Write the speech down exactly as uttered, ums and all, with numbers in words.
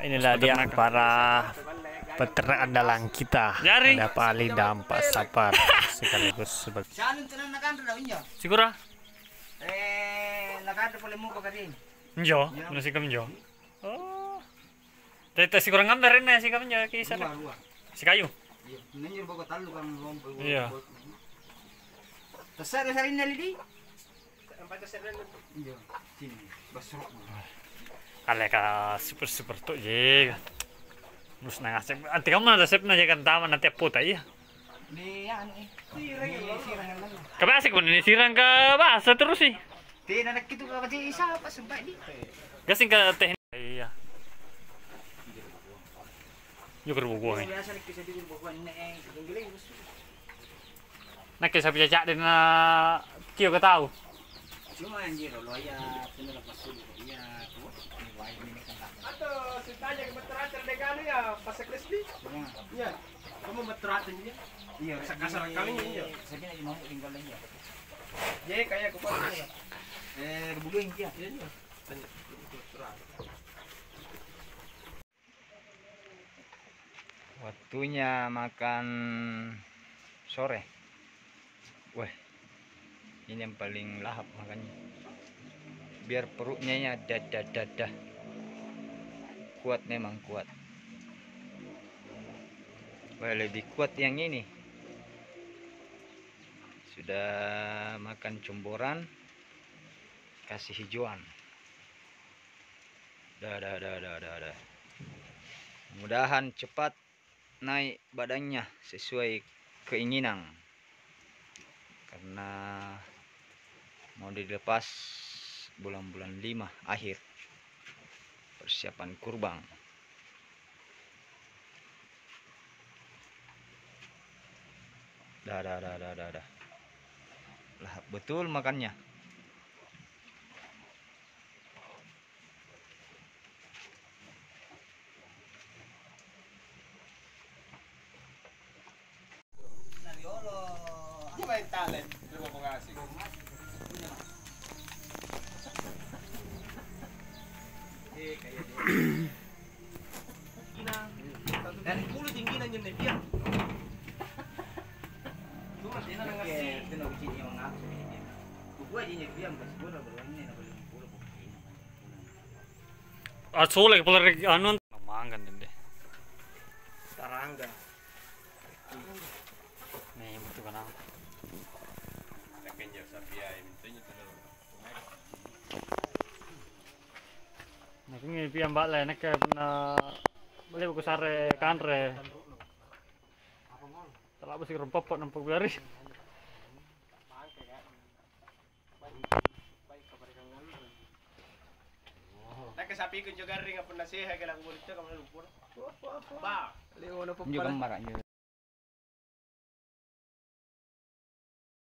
inilah dia para peternak andalan kita. Jari. Ada Pak Ali dan Pak Sapar sekaligus sebagai Sigura? Eh, nakada pala mo ka rin. Njo, ano si Kamjo? Oh. Tete siguro ngamber rin na si Kamjo kisa na. Si kayo. Nanyo ba ko talo kang rompo. Iya. Tasar sa rin nalidi. Ang patasar rin. Iya. Sini. Basrok mo. Kale ka super super to je. Mus na ngasep. Anti kamu na dasep na je kan tama nanti puta iya. Ni ano eh. Sirang lang. Sirang lang. Kabasik mo ni sirang ka basa terus sih. Di na nakito ka kasi isa pa sumpah di. Gasing ka teh. Iya. Yo kerbo gua ni. Biasa nakita di bukuan na eh. Giling. Nak sa pijak din na kiyo ka tao. Cuma anjir lo ya punya lepas dulu ya tuh. Ni wai ni kan. Ato, si Tanya kebetulan dekano ya, pas Kristi. Iya. Kamu betulan dia? Iya, kasar kali ini ya. Sabi na mau tinggal lagi ya. Jadi kayak ke pos. Eh, buluin dia. Iya, iya. Tanya betulan. Waktunya makan sore. Wah, ini yang paling lahap makannya. Biar perutnya ya dadah dadah. Kuat memang kuat. Wah, lebih kuat yang ini. Sudah makan comboran, kasih hijauan. Dah, dah, dah, dah, dah, dah. Mudahan cepat naik badannya sesuai keinginan. Karena mau dilepas bulan-bulan lima akhir persiapan kurban. Dah, dah, dah, dah, dah, dah. Lahap betul makannya. Gimana talent? Terima kasih. Eh, kayak dia. Dan puluh tinggi nanya nih dia. Cuma dia nang ngasih. Itu nak uji yang ngaku ini. Gua aja nyebiam pas gua berani nak beli puluh puluh. Ah solek polar anu mangan deh. Tarangga. Nih betul kan. Kayaknya Sabia mintanya tuh. Nah, ini pian mbak lah, nak na boleh buku sare kanre. Telah besi rempop nampak belari. Nak sapi ko juga ring apa nasihat kalau kulit kamu lupa. Ba, Ini gambar aja.